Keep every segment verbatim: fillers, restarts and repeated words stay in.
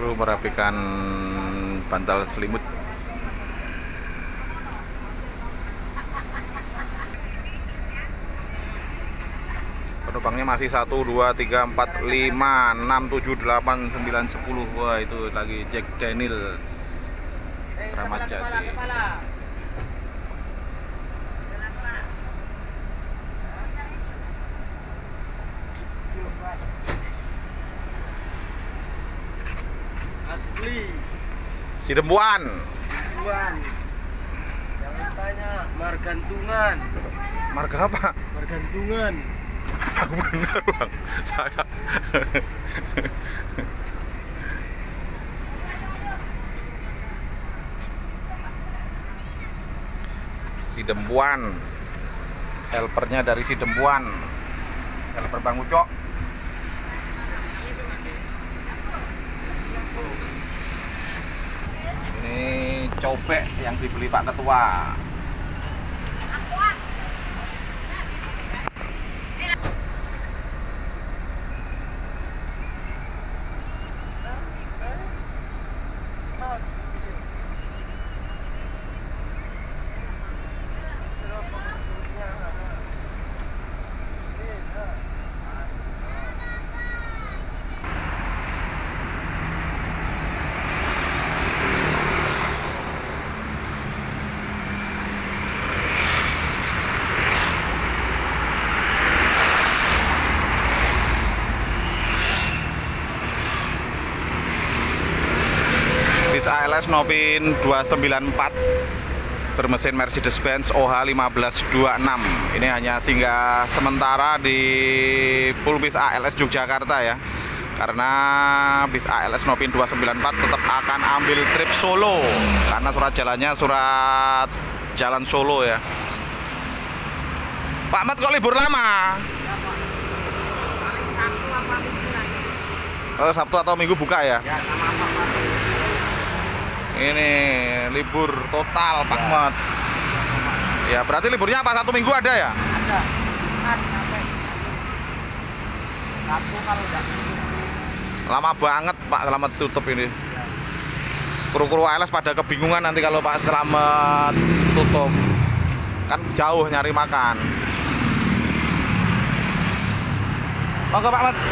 Kru merapikan bantal selimut. Penumpangnya masih satu, dua, tiga, empat, lima, enam, tujuh, delapan, sembilan, sepuluh. Wah, itu lagi Jack Daniels Ramat Jati. Asli Sidempuan. Sidempuan. Jangan tanya margantungan. Marga apa? Margantungan. Benar bang, saya. Sidempuan, helpernya dari Sidempuan, helper Bang Ucok. Ini cobek yang dibeli Pak Ketua. Bis A L S Nopin dua sembilan empat bermesin Mercedes-Benz O H lima belas dua puluh enam. Ini hanya singgah sementara di pool bis A L S Yogyakarta ya. Karena bis A L S Nopin dua sembilan empat tetap akan ambil trip Solo karena surat jalannya surat jalan Solo ya. Pak Mat kok libur lama? Oh, Sabtu atau Minggu buka ya? Ini libur total Pak Mat. Ya berarti liburnya apa? Satu minggu ada ya? Ada. Sampai Sabtu kalau enggak. Lama banget Pak Selamat tutup ini. Kru-kru A L S pada kebingungan nanti kalau Pak Selamat tutup. Kan jauh nyari makan. Monggo Pak Mat.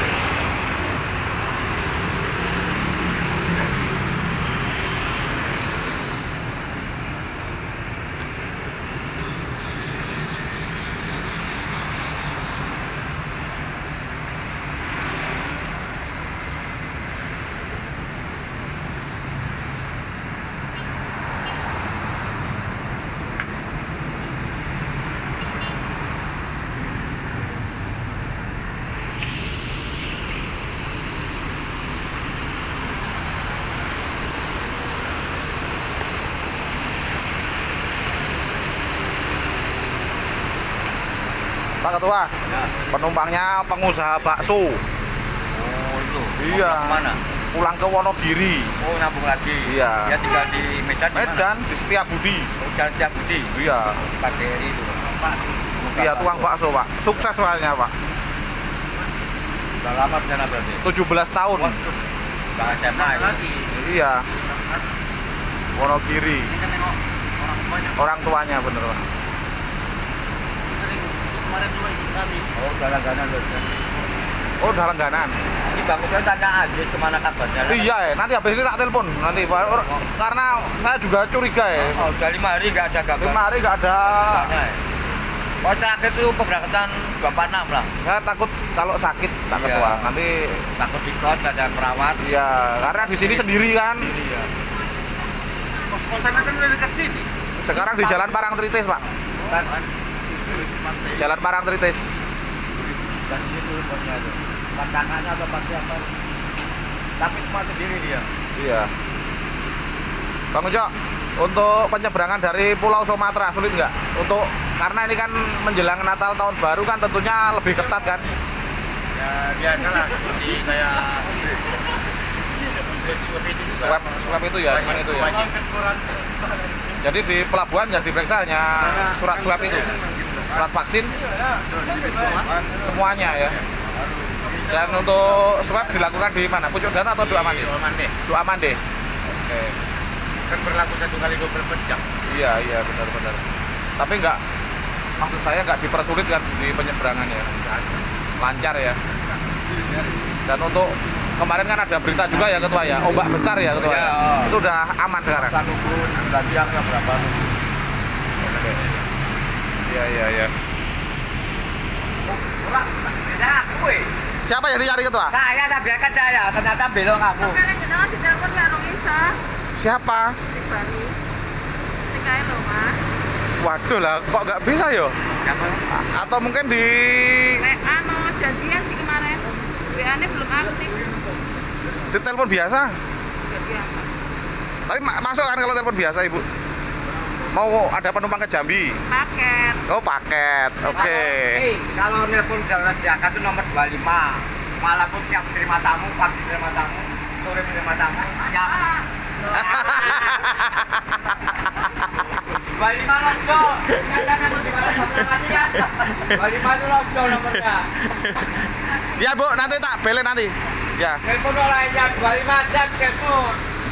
Pak Ketua, ya. Penumpangnya pengusaha bakso. Oh itu. Iya. Mana? Pulang ke Wonogiri. Oh nyambung lagi. Iya. Dia tinggal di Medan. Medan di Setiabudi. Oh Jalan Setiabudi. Iya. K D R I itu. Pak. Iya tukang bakso Pak. Sukses soalnya Pak. Sudah lama di sana berarti. tujuh belas tahun. Sudah S M A lagi. Iya. Wonogiri. Ini kan nengok orang tuanya. Orang tuanya bener Pak. Kemarin juga ikut kami. Oh, udah langganan berarti. Oh, udah langganan. Ini Bang Ucok tanya aja kemana kabarnya. Iya ya, nanti habis ini tak telepon nanti Pak. Karena saya juga curiga ya. Oh, udah lima hari nggak ada kabar. Lima hari nggak ada. Oh, terakhir itu keberangkatan dua puluh enam lah. Saya takut kalau sakit Pak Ketua. Nanti takut di kos ada perawat. Iya, karena di sini sendiri kan. Iya. Kos-kosannya kan udah dekat sini. Sekarang di Jalan Parangtritis Pak. Jalan Parangtritis. Dan situ kosnya itu. Pantangannya atau pasti apa? Tapi cuma sendiri dia. Iya. Bang Ucok, untuk penyeberangan dari Pulau Sumatera sulit nggak? Untuk karena ini kan menjelang Natal tahun baru kan tentunya lebih ketat kan? Ya biasalah seperti kayak swab swab itu ya, cuman itu ya. Jadi di pelabuhan yang diperiksa hanya surat swab itu, surat vaksin, semuanya ya. Dan untuk swab dilakukan di mana? Pucuk Dana atau Dua Mande? Dua Mande. Dua Mande. Oke. Kan berlaku satu kali dua puluh empat jam. Iya, iya benar-benar. Tapi enggak, maksud saya enggak dipersulit kan di penyeberangan ya? Lancar ya. Dan untuk kemarin kan ada berita juga ya Ketua ya, ombak besar ya Ketua. Ya, ya? oh. Itu udah aman sekarang. Kita nunggu tadi yang berapa nunggu. Oke. Iya, iya, iya. Ora, beda aku. Siapa yang dicari Ketua? Saya tak biarkan saya, ternyata belok aku. Sekarang jenengan ditelepon karo Isa. Siapa? Sing baru. Sing kae lho, Mas. Waduh lah, kok nggak bisa yo? Siapa? A- Atau mungkin di Nek anu janjian sih kemarin. W A-nya belum aktif. di telepon biasa? Ya biasa. Tapi ma- masuk kan kalau telepon biasa Ibu? Mau ada penumpang ke Jambi? Paket. Oh paket, oke. Eh, kalau nelpon Jalan Jakarta itu nomor dua puluh lima. Malam pun tiap terima tamu, pagi terima tamu, sore terima tamu, ya. dua puluh lima lojo. Kan di mana mati kan? dua puluh lima itu lojo nomornya. Ya Bu, nanti tak belen nanti. Ya, Telepon lainnya dua puluh lima jam telepon.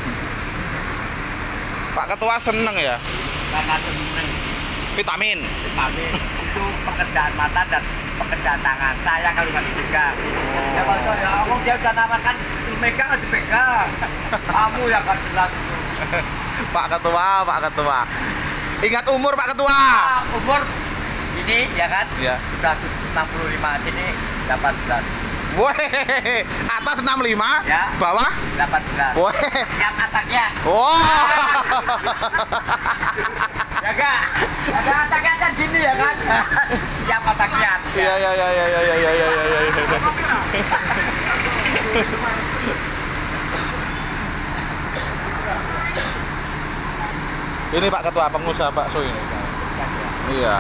Pak Ketua seneng ya, Karena seneng. vitamin. Vitamin itu pekerjaan mata dan pekerjaan tangan. Saya kalau nggak dipegang. Ya kalau ya, aku dia udah namakan megang harus dipegang. Kamu yang akan bilang itu. Pak Ketua, Pak Ketua. Ingat umur Pak Ketua. Ah, umur ini ya kan? Ya. Sudah enam puluh lima, sini delapan belas. Weh, atas enam puluh lima, Ya. bawah. delapan belas. Weh. Yang ataknya. Wow. Ya enggak? Ada ataknya kan gini ya kan? Yang ataknya. Iya, iya, iya, iya, iya, iya, iya, iya, iya. Ini Pak Ketua, pengusaha bakso ini. Iya.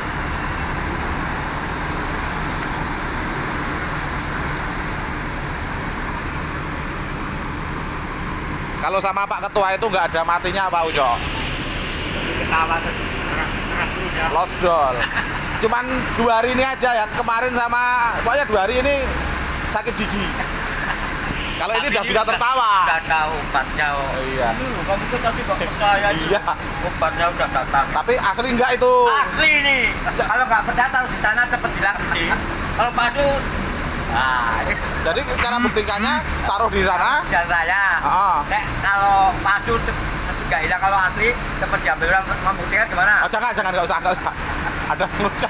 Kalau sama Pak Ketua itu nggak ada matinya Pak Ujo. Ketawa keras terus ya. Lost doll. Cuman dua hari ini aja yang kemarin sama, pokoknya dua hari ini sakit gigi. Kalau ini udah bisa tertawa. Udah tahu obatnya. Oh. Iya. Ini loh, kamu tuh tadi nggak percaya itu. Iya. Obatnya udah datang. Tapi asli enggak itu. Asli ini. Kalau nggak percaya taruh di sana cepet bilang sih. Kalau padu, nah, ini Jadi cara buktikannya taruh di sana. jalan raya. Ah. Nek kalau padu nggak hilang, kalau asli cepet diambil orang membuktikan gimana? Oh, jangan, jangan, nggak usah, nggak usah. Ada ngucap.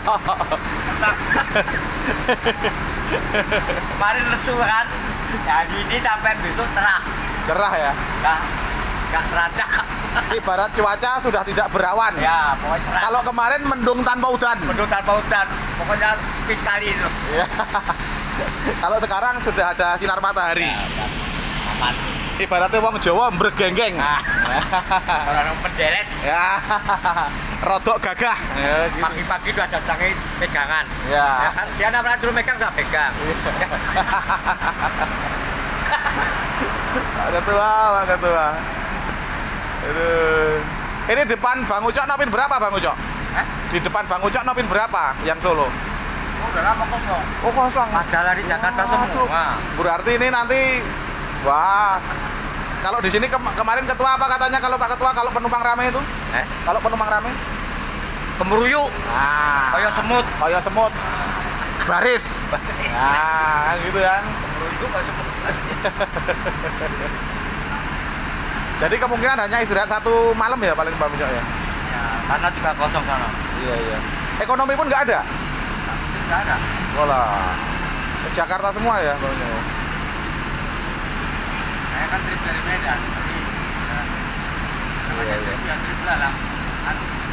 Kemarin lesu kan, jadi ini sampai besok cerah. Cerah ya. Nggak, nggak teracak. Ibarat cuaca sudah tidak berawan. Ya, pokoknya cerah. Kalau kemarin mendung tanpa udan. Mendung tanpa hujan, pokoknya tipis sekali itu. Iya. Kalau sekarang sudah ada sinar matahari. Ya, udah aman. Ibaratnya wong Jawa mbregenggeng. Nah, orang penderes. Ya. Rodok gagah. Ya, gitu. Pagi-pagi udah datangin pegangan. Ya. Ya kan, dia namanya dulu megang nggak pegang. Pak Ketua, Pak Ketua. Aduh. Ini depan Bang Ucok nopin berapa Bang Ucok? Eh? Di depan Bang Ucok nopin berapa yang Solo? Oh, udah lama kosong. Oh kosong. Padahal di Jakarta Waduh. semua. Berarti ini nanti, wah. Kalau di sini ke- kemarin Ketua apa katanya kalau Pak Ketua kalau penumpang rame itu? Eh? Kalau penumpang rame? Kemeruyu. Nah, Kayak semut. kayak semut. Baris. Nah, kan gitu kan. Kemeruyu kayak semut. Jadi kemungkinan hanya istirahat satu malam ya paling Pak Ucok ya. Ya, karena juga kosong sana. Iya iya. Ekonomi pun nggak ada. Nggak ada. Walah. Ke Jakarta semua ya Pak Ucok. Saya kan trip dari Medan. Jadi, ya, namanya Iya, iya. trip ya trip lah lah. Kan,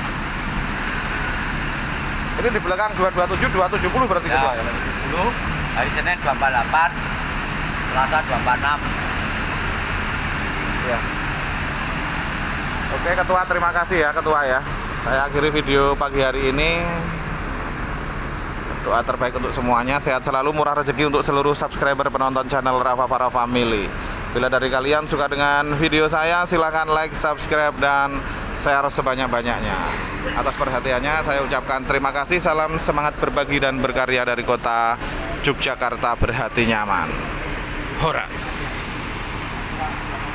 Ini di belakang dua dua tujuh, dua tujuh nol berarti ya, Ketua ya. dulu hari Senin dua empat delapan, Selasa dua empat enam. Iya. Oke Ketua, terima kasih ya Ketua ya. Saya akhiri video pagi hari ini. Doa terbaik untuk semuanya, sehat selalu, murah rezeki untuk seluruh subscriber penonton channel Rafa Farah Family. Bila dari kalian suka dengan video saya, silahkan like, subscribe, dan share sebanyak-banyaknya. Atas perhatiannya saya ucapkan terima kasih. Salam semangat berbagi dan berkarya dari kota Yogyakarta berhati nyaman. Horas.